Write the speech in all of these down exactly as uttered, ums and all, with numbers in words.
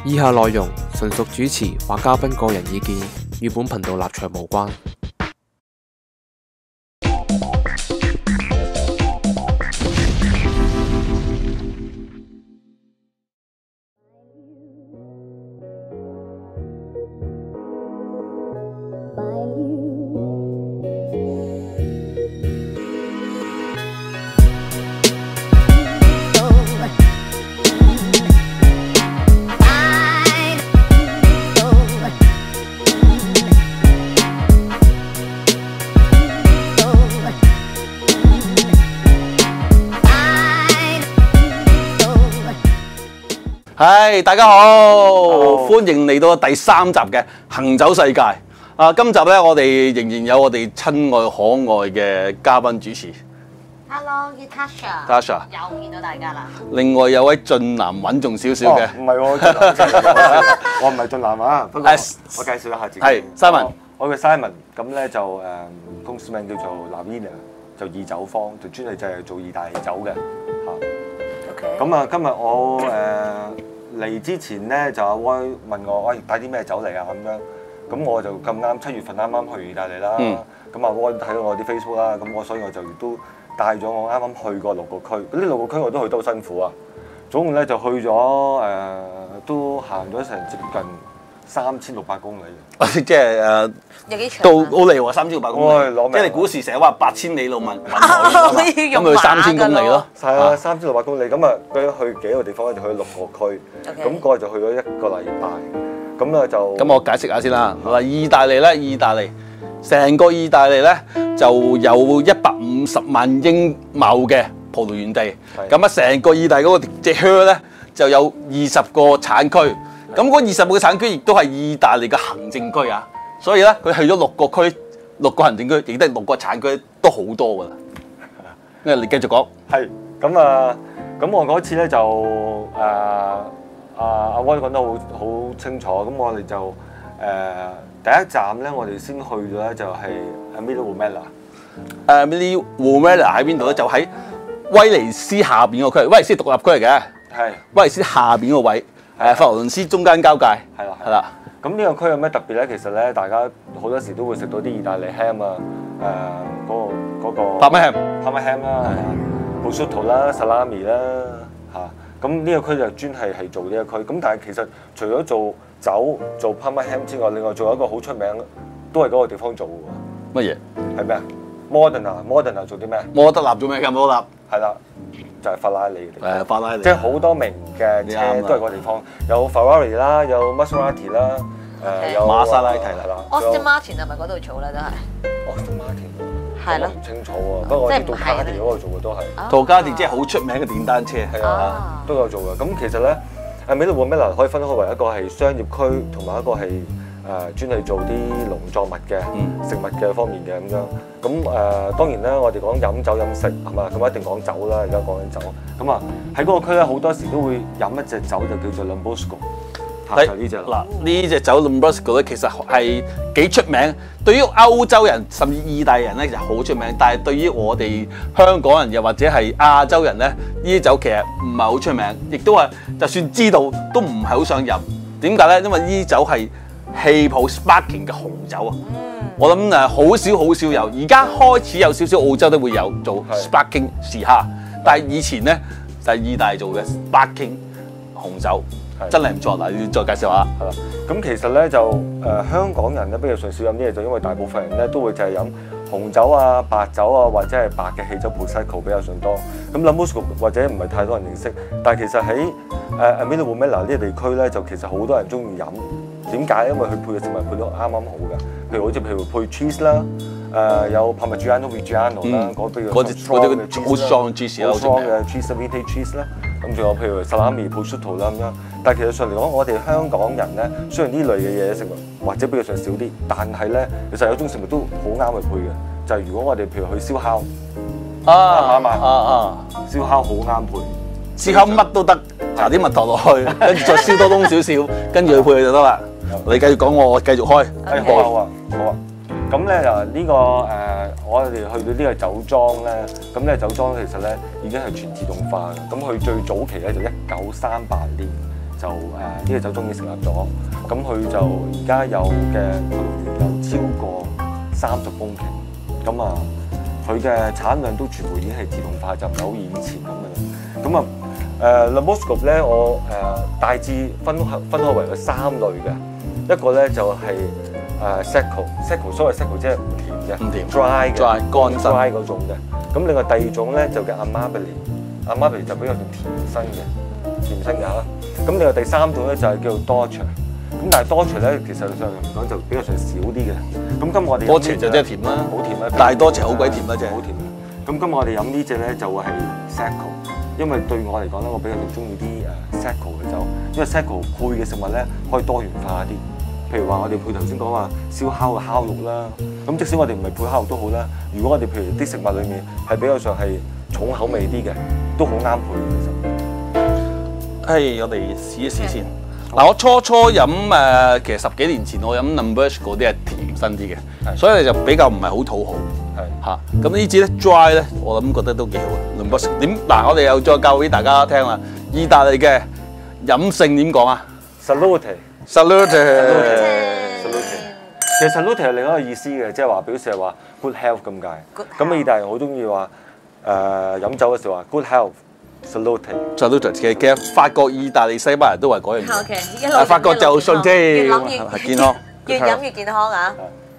以下內容純屬主持或嘉賓個人意見，與本頻道立場無關。 係，大家好，歡迎嚟到第三集嘅行走世界。啊，今集咧，我哋仍然有我哋親愛可愛嘅嘉賓主持。 Hello， 叫 Tasha。 Tasha 又見到大家啦。 另外有位俊男穩重少少嘅， 唔係喎，俊男我唔係俊男啊。不過我介紹一下自己。 係 Simon， 我叫 Simon，咁咧就誒公司名叫做 Lavina，就意酒坊，就專係就係做意大利酒嘅嚇。 OK。 咁啊，今日我誒嚟之前咧，就阿威問我，喂，帶啲咩酒嚟啊？咁樣，咁我就咁啱七月份啱啱去意大利啦。咁阿威睇到我啲 Facebook 啦，咁我所以我就都帶咗我啱啱去過六個區。嗰啲六個區我都去得好辛苦啊。總共咧就去咗誒，都行咗成接近三千六百公里。 即係誒， 有幾長到好嚟喎，三千六百公里。即係你古時成日話八千里路問問我，咁佢三千公里咯。 係啊，三千六百公里。咁啊，佢去幾個地方咧？就去六個區。咁嗰日就去咗一個禮拜。咁啊就咁我解釋下先啦。嗱，意大利咧，意大利成個意大利咧就有一百五十萬英畝嘅葡萄園地。咁啊，成個意大利嗰個隻靴咧就有二十個產區。咁嗰二十個產區亦都係意大利嘅行政區啊。所以咧，佢去咗六個區、六個行政區，亦都係六個產區，都好多噶啦。因為你繼續講。係。 咁啊，咁我嗰次咧就誒。啊！阿威講得好好清楚，咁我哋就誒、呃、第一站咧，我哋先去咗咧就係 Emilia-Romagna。誒 Emilia-Romagna 喺邊度咧？就喺威尼斯下邊個區，威尼斯獨立區嚟嘅。係。威尼斯下邊個位，誒佛羅倫斯中間交界。係啦，係啦。 咁呢個區有咩特別咧？其實咧，大家好多時都會食到啲意大利 ham 啊，誒嗰個嗰個。 帕米 ham。帕米 ham 啦，prosciutto 啦，salami 啦，嚇。咁呢個區就專係係做呢個區，咁但係其實除咗做酒做 Parma ham 之外，另外仲有一個好出名，都係嗰個地方做嘅喎。乜嘢？係咩啊 ？Modena，Modena 做啲咩？ 摩德納做咩㗎？摩德納係啦，就係法拉利嘅地方。 誒，法拉利。 即係好多名嘅車都係嗰個地方，有 Ferrari 啦，有 Maserati 啦，誒有瑪莎拉蒂啦。 Aston Martin 係咪嗰度做咧？都係。 Aston Martin。 係咯， 唔清楚喎。不過我知杜卡迪嗰個做嘅都係。 杜卡迪即係好出名嘅電單車， 係啊，都有做嘅。咁其實咧，Emilia-Romagna可以分開為一個係商業區，同埋一個係誒專係做啲農作物嘅、食物嘅方面嘅咁樣。咁誒當然咧，我哋講飲酒飲食係嘛，咁一定講酒啦。而家講緊酒，咁啊喺嗰個區咧，好多時都會飲一隻酒就叫做 Lambrusco。係呢隻嗱，呢隻酒 Lambrusco 咧，其實係幾出名。對於歐洲人甚至意大利人咧，就好出名。但係對於我哋香港人又或者係亞洲人咧，呢啲酒其實唔係好出名，亦都係就算知道都唔係好想飲。點解咧？因為呢啲酒係氣泡 sparkling 嘅紅酒啊。我諗誒好少好少有，而家開始有少少澳洲都會有做 sparkling 時下，但係以前咧就係意大利做嘅 sparkling 紅酒。真係唔錯嗱，你再介紹下。 係啦，咁其實咧就誒、呃、香港人咧比較上少飲呢嘢，就因為大部分人咧都會就係飲紅酒啊、白酒啊，或者係白嘅氣酒 Prosecco 比較上多。咁 Lambrusco 或者唔係太多人認識，但係其實喺誒 Emilia-Romagna 呢個地區咧，就其實好多人中意飲。點解？因為佢配嘅食物配到啱啱好嘅，譬如好似譬如配 cheese 啦，誒有 Parmigiano Reggiano 啦，嗰啲嗰啲好 strong 嘅 cheese 好 strong 嘅 cheese vintage cheese 啦。咁仲有譬如 salami、prosciutto 啦咁樣，但係其實上嚟講，我哋香港人咧，雖然呢類嘅嘢食物或者比較上少啲，但係咧，其實有種食物都好啱去配嘅，就係、是、如果我哋譬如去燒烤， 啊啱啊啊！ 燒烤好啱配， 燒烤乜都得，搽啲蜜糖落去，跟住再燒多燶少少，跟住去配就得啦。你繼續講，我繼續開。 係好啊好啊好啊！咁咧就呢個誒、呃，我哋去到呢個酒莊咧，咁呢個酒莊其實咧已經係全自動化嘅。咁佢最早期咧就一九三八年就誒呢個酒莊已經成立咗，咁佢就而家有嘅葡萄園有超過三十公頃，咁啊佢嘅產量都全部已經係自動化，就唔係好似以前咁嘅。咁啊誒 Lambrusco 咧，我誒、呃、大致分分開為咗三類嘅，一個咧就係、是、誒 secco，secco 所謂 secco 即係唔甜嘅， 唔甜 dry 嘅 dry 乾身 dry 嗰種嘅。咁另外第二種咧就叫 amabile，amabile 就比較甜身嘅，甜身嘅嚇。咁另外第三種咧就係叫做 Dolce， 咁但係 Dolce 咧其實上嚟講就比較上少啲嘅。咁今日我哋多邪就真係甜啦， 好甜啦， 但係多邪好鬼甜啦，真係好甜。咁今日我哋飲呢只咧就會係 Secco， 因為對我嚟講咧，我比較中意啲誒 Secco 嘅酒，因為 Secco 配嘅食物咧可以多元化啲。譬如話我哋配頭先講話燒烤嘅烤肉啦，咁即使我哋唔係配烤肉都好啦。如果我哋譬如啲食物裡面係比較上係重口味啲嘅，都好啱配嘅其實。 係，我哋試一試先。嗱，我初初飲誒，其實十幾年前我飲 Lambrusco 嗰啲係甜身啲嘅，所以就比較唔係好討好。係嚇，咁呢支咧 dry 咧，我諗覺得都幾好嘅。Lambrusco 點？嗱，我哋又再教俾大家聽啦。意大利嘅飲勝點講啊 ？Salute，salute，salute。 Salute。 其實 salute 係另一個意思嘅，即係話表示係話 good health 咁解。咁意大利人好中意話誒飲酒嘅時候話 good health。Salute，salute 其實其實法國、意大利、西班牙人都係嗰樣嘢。 OK， 一路法國就信啫， 越諗越係健康， 越飲越健康啊！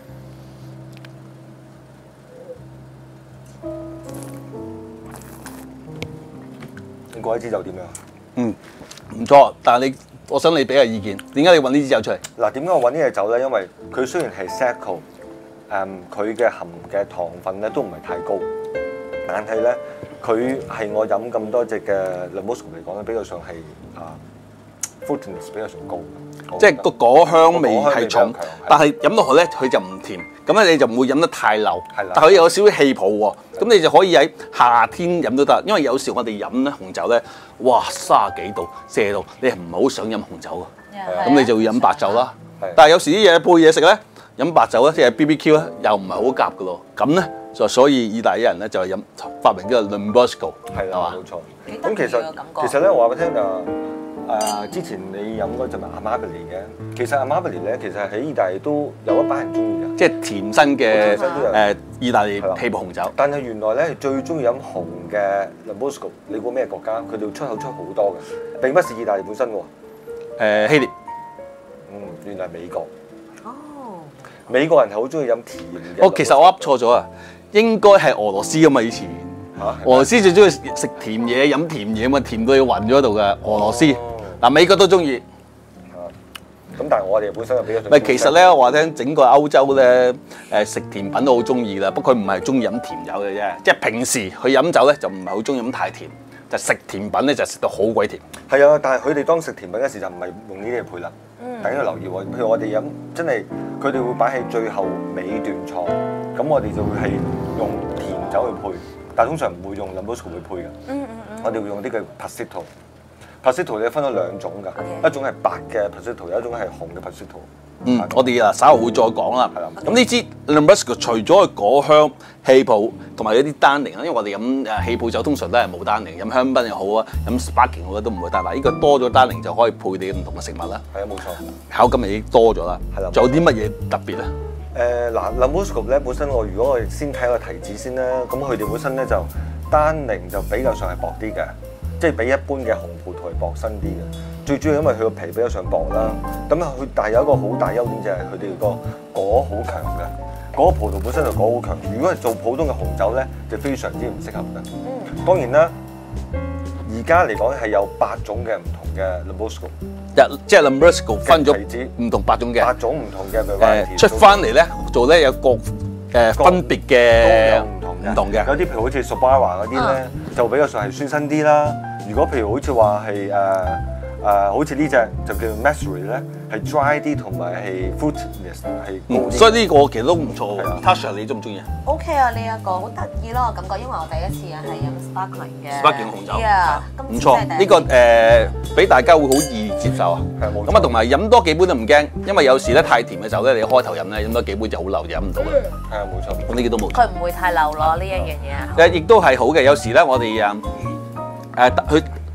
你嗰一支酒點樣？ 嗯，唔錯，但係你，我想你俾個意見，點解你揾呢支酒出嚟？ 嗱，點解我揾呢隻酒咧？因為佢雖然係 Secco， 誒佢嘅含嘅糖分咧都唔係太高，但係咧。佢係我飲咁多隻嘅 Lambrusco 嚟講咧，比較上係啊 fruitiness 比較上高， 即係個果香味係重，但係飲落去咧佢就唔甜，咁咧你就唔會飲得太流，但係佢有少少氣泡喎，咁你就可以喺夏天飲都得，因為有時我哋飲咧紅酒咧，哇三十幾度、四十度，你係唔係好想飲紅酒㗎？咁你就要飲白酒啦。但係有時啲嘢配嘢食咧，飲白酒咧即係 B B Q 咧，又唔係好夾㗎咯。咁咧就所以意大利人咧就係飲發明呢個 Lambrusco， 係啦，冇錯。咁其實其實咧，我話俾你聽就誒，之前你飲嗰隻咪 Amabile 嘅，其實 Amabile 咧其實喺意大利都有一班人中意嘅， 即係甜身嘅誒意大利氣泡紅酒。 但係原來咧最中意飲紅嘅 Lambrusco， 你估咩國家？佢哋出口出好多嘅，並不是意大利本身喎。 誒希臘。 嗯，原來係美國。 哦。 美國人係好中意飲甜嘅。 哦，其實我噏錯咗啊，應該係俄羅斯啊嘛，以前。嚇。俄羅斯最中意食甜嘢、飲甜嘢嘛，甜到要暈咗喺度嘅俄羅斯。嗱，美國都中意。 咁但係我哋本身又比較。 唔係，其實咧，我話聽整個歐洲咧，誒食甜品都好中意啦。不過佢唔係中意飲甜酒嘅啫，即係平時去飲酒咧就唔係好中意飲太甜，就食甜品咧就食到好鬼甜。 係啊，但係佢哋當食甜品嗰時就唔係用呢啲嚟配啦。大家要留意喎，譬如我哋飲真係佢哋會擺喺最後尾段錯，咁我哋就會係用甜酒去配，但係通常唔會用 Lambrusco 去配嘅。嗯嗯嗯。我哋會用啲嘅 Prosecco。Prosecco 你分咗兩種㗎， okay. 一種係白嘅 Prosecco， 有一種係紅嘅 Prosecco。 嗯，我哋啊稍後會再講啦。係啦。咁呢支 Lambrusco 除咗佢果香、氣泡同埋一啲單寧啊，因為我哋飲誒氣泡酒通常都係冇單寧，飲香檳又好啊，飲 sparkling 好都唔會單寧。呢個多咗單寧就可以配你唔同嘅食物啦。係啊，冇錯。口感已經多咗啦。係啦。仲有啲乜嘢特別咧？誒嗱 ，Lambrusco 咧本身我如果我哋先睇個提子先啦，咁佢哋本身咧就單寧就比較上係薄啲嘅。即係比一般嘅紅葡萄係薄身啲嘅，最主要因為佢個皮比較上薄啦。咁啊，佢但係有一個好大優點就係佢哋個果好強嘅，嗰個葡萄本身就果好強。如果係做普通嘅紅酒咧，就非常之唔適合嘅。嗯。當然啦，而家嚟講係有八種嘅唔同嘅 Lambrusco， 即係 Lambrusco 分咗唔同八種嘅。八種唔同嘅誒出翻嚟咧，做咧有各誒分別嘅唔同嘅。有啲譬如好似 Sorbara 嗰啲咧，就比較上係酸身啲啦。如果譬如好似話係誒誒，好似呢隻就叫 Mastery 咧，係 dry 啲同埋係 fruitiness 係高啲。所以呢個其實都唔錯喎。Tasha 你中唔中意啊 ？OK 啊，呢一個好得意咯，我感覺，因為我第一次啊係飲 sparkling 嘅 sparkling 紅酒， 啊， 唔錯。呢個誒俾大家會好易接受啊。係冇錯。咁啊，同埋飲多幾杯都唔驚，因為有時咧太甜嘅酒咧，你開頭飲咧飲多幾杯就好流，飲唔到啦。係啊，冇錯。咁呢啲都冇。佢唔會太流咯，呢一樣嘢。誒，亦都係好嘅。有時咧，我哋啊〜誒佢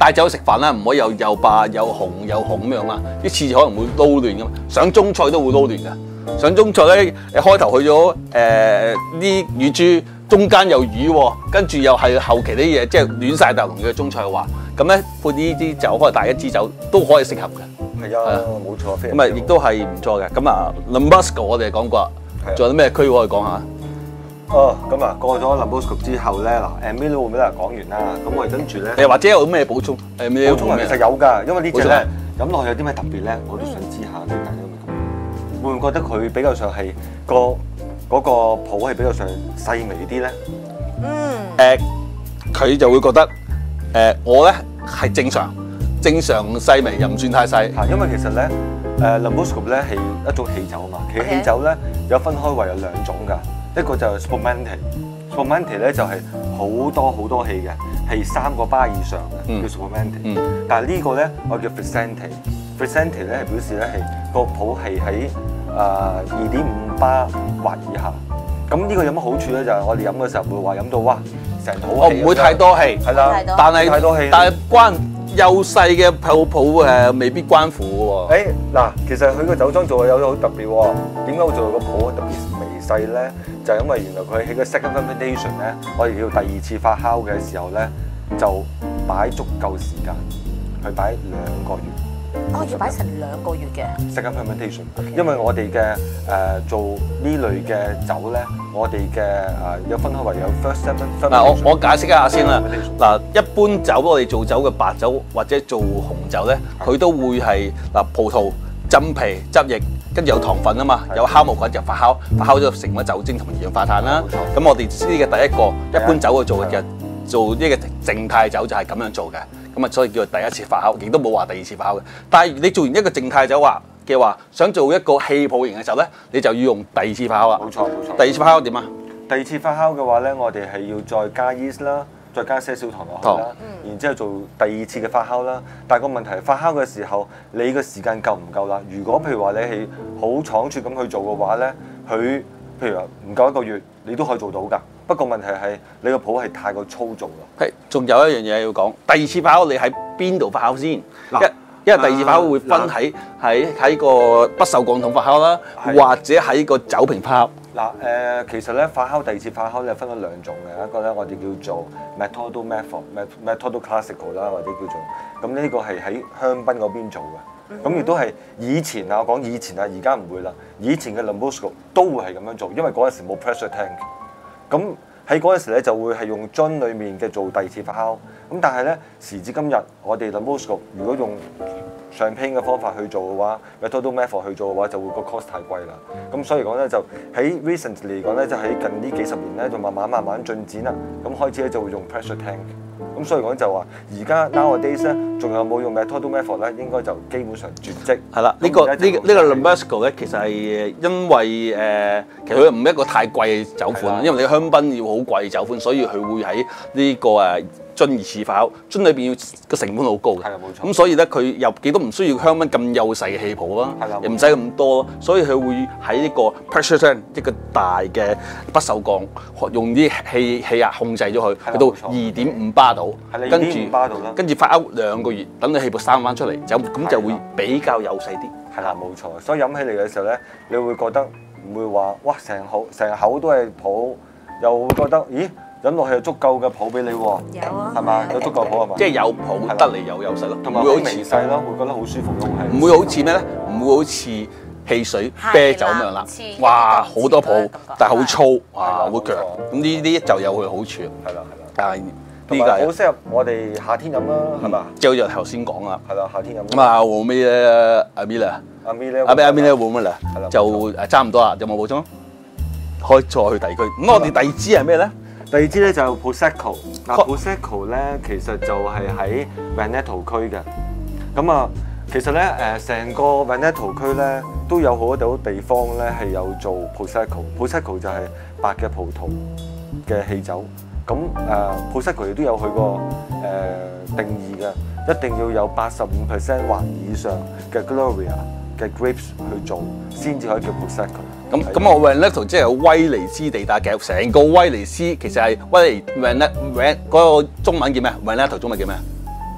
帶酒去食飯啦，唔可以又又白又紅又紅咁樣啦，啲次序可能會撈亂噶嘛。上中菜都會撈亂㗎。上中菜咧，開頭去咗誒啲乳豬，中間又魚喎，跟住又係後期啲嘢，即係亂晒大龍嘅中菜嘅話，咁咧配呢啲酒，可能大一支酒都可以適合嘅。 係啊，冇錯，非常咁啊，亦都係唔錯嘅。咁啊 ，Lambrusco 我哋講過，仲有啲咩區可以講下？ 哦，咁啊，過咗 Lambrusco 之後咧，嗱 Amelia 會講完啦，咁我哋跟住咧， 誒或者有咩補充？誒咩補充啊，其實有㗎，因為呢隻咧補飲落去有啲咩特別咧，我都想知下點解咁。會唔會覺得佢比較上係個嗰個泡係比較上細微啲咧？ 嗯。 誒，佢就會覺得誒，我咧係正常，正常細微又唔算太細。 嚇，因為其實咧，誒 Lambrusco 咧係一種氣酒啊嘛，其實氣酒咧有分開為有兩種㗎，一個就係 Spumante，Spumante 咧就係好多好多氣嘅，係三個巴以上嘅叫 Spumante。嗯。但係呢個咧我叫 Frizzante，Frizzante 咧係表示咧係個泡係喺誒二點五巴或以下。咁呢個有乜好處咧？就係我哋飲嘅時候會話飲到哇成肚氣。 哦，唔會太多氣。 係啦， 但係太多氣。 但係關幼細嘅泡泡誒未必關乎喎。 誒嗱，其實佢個酒莊做嘅有啲好特別喎。點解會做到個泡特別微細咧？就係因為原來佢喺個 second fermentation 咧，我哋叫第二次發酵嘅時候咧，就擺足夠時間，去擺兩個月。 哦，要擺成兩個月嘅 second fermentation， 因為我哋嘅誒做呢類嘅酒咧，我哋嘅誒有分開為有 first fermentation。 嗱，我我解釋一下先啦。嗱，一般酒我哋做酒嘅白酒或者做紅酒咧，佢都會係嗱葡萄浸皮汁液，跟住有糖分啊嘛，有酵母菌就發酵，發酵咗成咗酒精同二氧化碳啦。咁我哋呢嘅第一個一般酒去做嘅做呢個靜態酒就係咁樣做嘅。咁啊，所以叫做第一次發酵，亦都冇話第二次發酵嘅。但係你做完一個靜態酒話嘅話，想做一個氣泡型嘅酒咧，你就要用第二次發酵啦。 冇錯冇錯。 第二次發酵點啊？ 第二次發酵嘅話咧，我哋係要再加 yeast 啦，再加些少糖落去啦，然之後做第二次嘅發酵啦。但係個問題係發酵嘅時候，你嘅時間夠唔夠啦？如果譬如話你係好倉促咁去做嘅話咧，佢譬如話唔夠一個月，你都可以做到㗎。不過問題係你個泡係太過粗糙啦。 係，仲有一樣嘢要講，第二次發酵你喺邊度發酵先？一因為第二次發酵會分喺喺喺個不鏽鋼桶發酵啦，或者喺個酒瓶發酵。 嗱誒、呃，其實咧發酵第二次發酵咧分咗兩種嘅，一個咧我哋叫做 Methodo method、Methodo classical 啦，或者叫做咁呢個係喺香檳嗰邊做嘅。咁亦都係以前啊，我講以前啊，而家唔會啦。以前嘅 Lambrusco 都會係咁樣做，因為嗰陣時冇 pressure tank。咁喺嗰陣時咧就會係用樽裡面嘅做第二次發酵。咁但係咧時至今日，我哋 Lambrusco 如果用上拼嘅方法去做嘅話 ，Methodo method 去做嘅話，就會個 cost 太貴啦。咁所以講咧就喺 recently 嚟講咧，就喺近呢幾十年咧就慢慢慢慢進展啦。咁開始咧就會用 pressure tank。咁所以講就話，而家 nowadays 咧，仲有冇用 Methodo method 咧？應該就基本上絕跡。 係啦，呢、這個呢呢、這個 Lambrusco 咧，其實係因為誒、呃，其實佢唔係一個太貴嘅酒款，因為你香檳要好貴酒款，所以佢會喺呢、這個誒樽二次發酵，樽裏邊要個成本好高嘅。係啊，冇錯。咁所以咧，佢又幾多唔需要香檳咁幼細嘅氣泡啦，又唔使咁多，所以佢會喺呢個 pressure tank 一個大嘅不鏽鋼，用啲氣氣壓控制咗佢，去到二點五巴度。跟住跟住發酵兩個月，等你氣泡生翻出嚟，就咁就會比較幼細啲。 係啦，冇錯。所以飲起嚟嘅時候咧，你會覺得唔會話哇成口成口都係泡，又會覺得咦飲落去有足夠嘅泡俾你喎。 有啊， 係嘛？有足夠泡係嘛？ 即係有泡得嚟有幼細咯， 同埋好微細咯，會覺得好舒服咯，係。 唔會好似咩咧？唔會好似汽水、啤酒咁樣啦。哇，好多泡，但係好粗，哇，好強。咁呢啲就有佢好處。係啦，係啦。但係同埋好適合我哋夏天飲啦，係嘛？ 即係好似頭先講啦， 係啦，夏天飲。 咁啊，黃尾咧，阿 Mila， 阿 Mila， 阿 Mila，阿 Mila 黃尾啦，就誒差唔多啦，有冇補充？可以再去第二區。咁我哋第二支係咩咧？ 第二支咧就 Prosecco。嗱 Prosecco 咧其實就係喺 Veneto 區嘅。咁啊，其實咧誒成個 Veneto 區咧都有好多地方咧係有做 Prosecco。Prosecco 就係白嘅葡萄嘅氣酒。咁誒 Prosecco 亦都有佢個誒定義嘅，一定要有八十五 percent 或以上嘅 Gloria 嘅 grapes 去做，先至可以叫 Prosecco。 咁咁我 Veneto 即係威尼斯地帶嘅，成個威尼斯其實係威尼 Veneto 嗰個中文叫咩？Veneto 中文叫咩？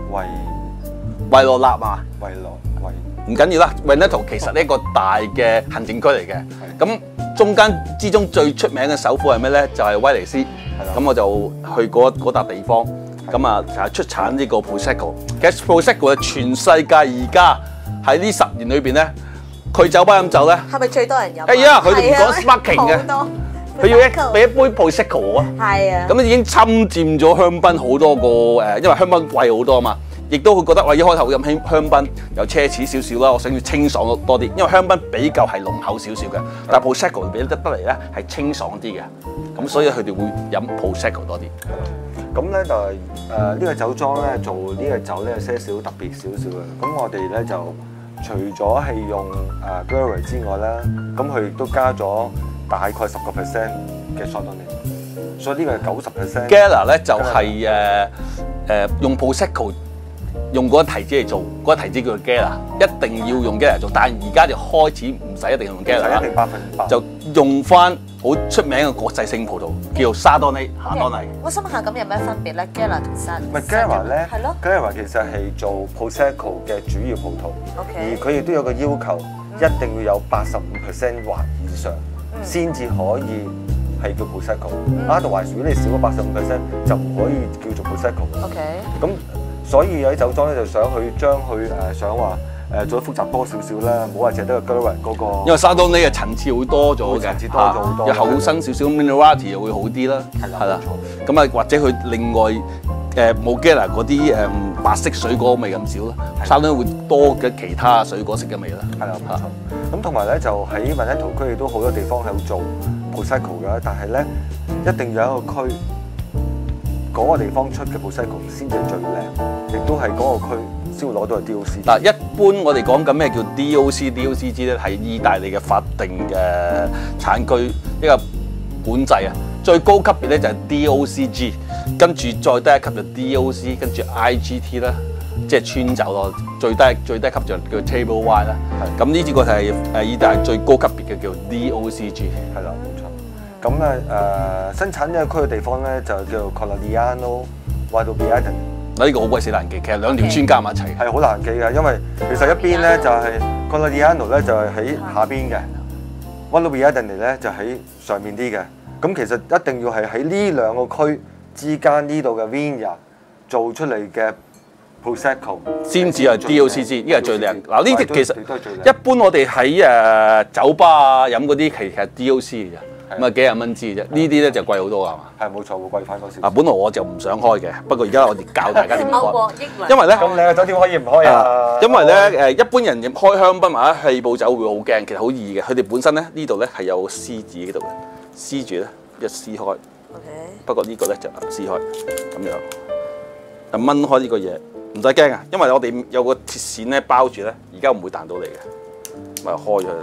維維羅納啊， 維羅維唔緊要啦。Veneto 其實呢一個大嘅行政區嚟嘅，咁中間之中最出名嘅首府係咩咧？就係威尼斯。咁我就去嗰嗰笪地方，咁啊就係出產呢個 Prosecco。其實 Prosecco 係全世界而家喺呢十年裏邊咧，佢酒吧飲酒咧， 係咪最多人飲？ 哎呀，佢哋唔講 sparkling 嘅， 嘅， 佢要一俾一杯 Prosecco 我啊。 係啊。 咁已經侵佔咗香檳好多個誒，因為香檳貴好多啊嘛，亦都會覺得話一開頭飲香香檳又奢侈少少啦，我想要清爽多啲，因為香檳比較係濃厚少少嘅，但係 Prosecco 俾得得嚟咧係清爽啲嘅，咁所以佢哋會飲 Prosecco 多啲。 咁咧就係誒呢個酒莊咧做呢個酒咧有些少特別少少嘅。咁我哋咧就除咗係用誒 Glera 之外咧，咁佢亦都加咗大概十個 percent 嘅 Chardonnay，所以呢個係九十 percent。 Glera 咧就係誒誒用 Prosecco 用嗰個提子嚟做，嗰、那個提子叫做 Glera，一定要用 Glera 做，但係而家就開始唔使一定用 Glera 一定百分百， 就用翻好出名嘅國際性葡萄，叫做沙多尼夏多尼。 我想問下，咁有咩分別咧 ？Glera 同沙唔係 Glera 咧， 係咯 Glera 其實係做 Prosecco 嘅主要葡萄， OK 而佢亦都有個要求，一定要有八十五 percent 或以上，先至可以係叫 Prosecco。Otherwise，如果你少咗八十五 percent，就唔可以叫做 Prosecco。 OK。 咁所以有啲酒莊咧就想去將佢誒想話誒做得複雜多少少啦，唔好話淨係得個 Glera 嗰個。 因為沙多尼嘅層次會多咗嘅， 層次多咗好多， 又厚身少少 minerality 又會好啲啦，係啦，咁啊或者佢另外誒冇 Glera 嗰啲誒白色水果味咁少啦，沙多尼會多嘅其他水果色嘅味啦， 係啦，冇錯。咁同埋咧就喺 Veneto區亦都好多地方喺度做 Prosecco 嘅，但係咧一定要有一個區嗰個地方出嘅 Prosecco 先至係最靚，亦都係嗰個區先會攞到個 D O C。 嗱，一般我哋講緊咩叫 D O C、D O C G 咧，係意大利嘅法定嘅產區一個管制啊。最高級別咧就係 D O C G， 跟住再低一級就 D O C， 跟住 I G T 啦，即係川酒咯。最低最低級就叫 Table Wine 啦。咁呢支個係誒意大利最高級別嘅叫 D O C G。 係啦，冇錯。咁咧誒生產呢個區嘅地方咧就叫做 Conegliano Valdobbiadene。 嗱，呢個好鬼死難記，其實兩條村加埋一齊係好難記嘅，因為其實一邊咧就係 Conegliano 咧就係喺下邊嘅 Valdobbiadene 咧就喺上面啲嘅。咁其實一定要係喺呢兩個區之間呢度嘅 vineyard 做出嚟嘅 Prosecco 先至係 D O C G， 呢個係最靚。嗱，呢啲其實一一般我哋喺誒酒吧啊飲嗰啲，其實係 D O C 嘅啫，咁啊幾廿蚊支嘅啫。呢啲咧就貴好多係嘛？ 係冇錯，會貴翻多少。 啊，本來我就唔想開嘅，不過而家我哋教大家點開。因為咧， 咁你嘅酒店可以唔開啊？ 因為咧誒，一般人開香檳或者氣泡酒會好驚，其實好易嘅。佢哋本身咧呢度咧係有個 C 字喺度嘅，撕住咧一撕開。不過呢個咧就唔撕開，咁樣就掹開呢個嘢。唔使驚啊，因為我哋有個鐵線咧包住咧，而家唔會彈到你嘅，咪開咗佢啦。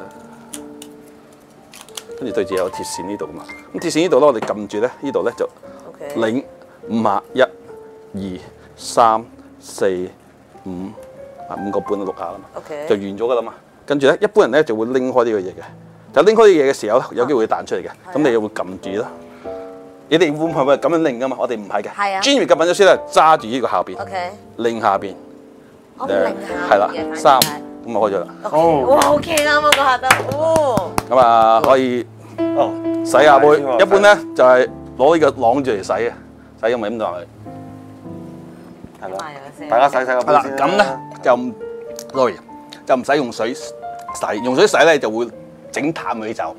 跟住對住有鐵線呢度嘛，咁鐵線呢度咧，我哋撳住咧，呢度咧就擰五下，一、二、三、四、五啊，五個半六下啦嘛，就完咗噶啦嘛。跟住咧，一般人咧就會拎開呢個嘢嘅，就拎開呢個嘢嘅時候，有機會彈出嚟嘅，咁你又會撳住啦。你哋會唔會咁樣擰噶嘛？我哋唔係嘅，專業嘅品酒師咧揸住呢個下邊，擰下邊，誒係啦，三咁就開咗啦。 哇，OK 啱啊，嗰下得，哦。 咁啊可以哦洗下杯，一般咧就係攞呢個啷住嚟洗嘅，洗咁咪咁就係。 係咯，大家洗洗個杯先啦。 咁咧就唔 sorry 就唔使用水洗，用水洗咧就會整淡佢啲酒。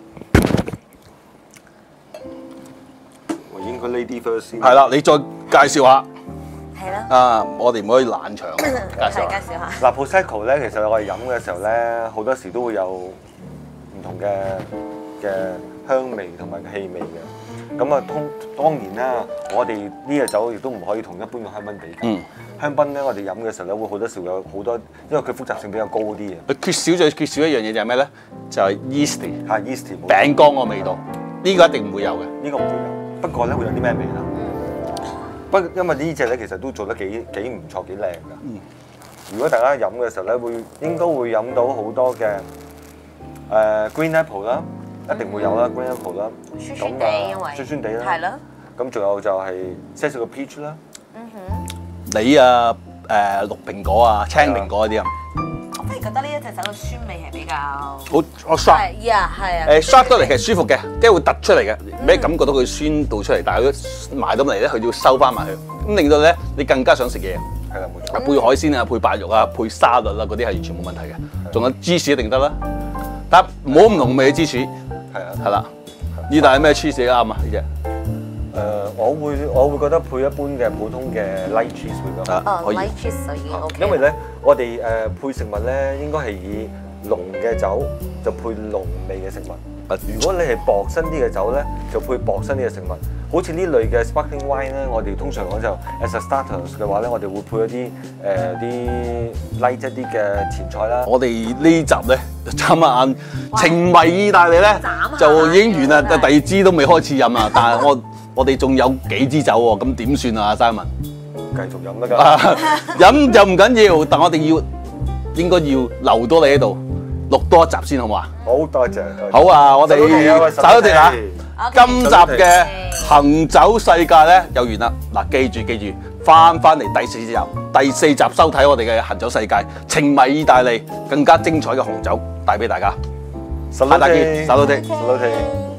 應該 lady first 先。 係啦，你再介紹下。 係啦。 啊，我哋唔可以冷場。介紹介紹下。 嗱 Prosecco 咧，其實我哋飲嘅時候咧，好多時都會有唔同嘅嘅香味同埋氣味嘅。咁啊，通當然啦，我哋呢個酒亦都唔可以同一般嘅香檳比較。 嗯。 香檳咧，我哋飲嘅時候咧，會好多時有好多，因為佢複雜性比較高啲嘅。 佢缺少咗缺少一樣嘢就係咩咧？就係 yeasty。 係 yeasty。 餅乾個味道，呢個一定唔會有嘅。 呢個唔會有。不過咧會有啲咩味啦？不過因為呢隻咧其實都做得幾幾唔錯幾靚㗎。嗯。如果大家飲嘅時候咧，會應該會飲到好多嘅誒 green apple 啦，一定會有啦 green apple 啦。 酸酸地，因為酸酸地啦。 係咯。 咁仲有就係些少嘅 peach 啦。 嗯哼。 你啊誒綠蘋果啊、青蘋果嗰啲啊。 我反而覺得呢一隻酒嘅酸味係比較好我 sharp。 係呀，係啊。 誒 sharp 得嚟其實舒服嘅，即係會突出嚟嘅，俾你感覺到佢酸度出嚟，但係佢埋到嚟咧，佢要收翻埋去，咁令到咧你更加想食嘢。 係啦，冇錯。 配海鮮啊，配白肉啊，配沙律啦，嗰啲係完全冇問題嘅。仲有芝士一定得啦，但唔好咁濃味嘅芝士。 係啊， 係啦。意大利咩 cheese 啱啊？呢隻？ 誒，我會我會覺得配一般嘅普通嘅 light cheese 會比較好。 哦可以 ，light cheese 就已經 OK。 因為咧，我哋誒配食物咧，應該係以濃嘅酒就配濃味嘅食物。如果你係薄身啲嘅酒咧，就配薄身啲嘅食物。好似呢類嘅 sparkling wine 咧，我哋通常講就 as a starters 嘅話咧，我哋會配一啲誒啲 light 一啲嘅前菜啦。 我哋呢集咧眨下眼，情迷意大利咧就已經完啦，第二支都未開始飲啊！但係我我哋仲有幾支酒喎，咁點算啊，Simon？ 繼續飲得㗎。 飲就唔緊要，但我哋要應該要留多你喺度，錄多一集先好唔好啊？ 好多謝。 好啊，我哋手手停啊！ OK 今集嘅行走世界咧又完啦，嗱記住記住，翻翻嚟第四集，第四集收睇我哋嘅行走世界，情迷意大利，更加精彩嘅紅酒帶俾大家，下集見，手到啲。 手到啲。